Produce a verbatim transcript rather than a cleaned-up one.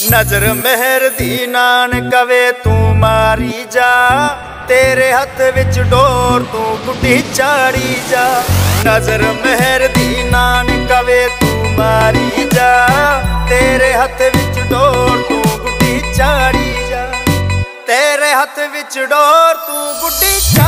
नजर मेहर दी नान कवे तू मारी जा, तेरे हथ विच डोर तू गुड्डी चाड़ी जा। नजर मेहर दी नान कवे तू मारी जा, तेरे हथ विच डोर तू गुड्डी चाड़ी जा। तेरे हथ विच डोर तू गुड्डी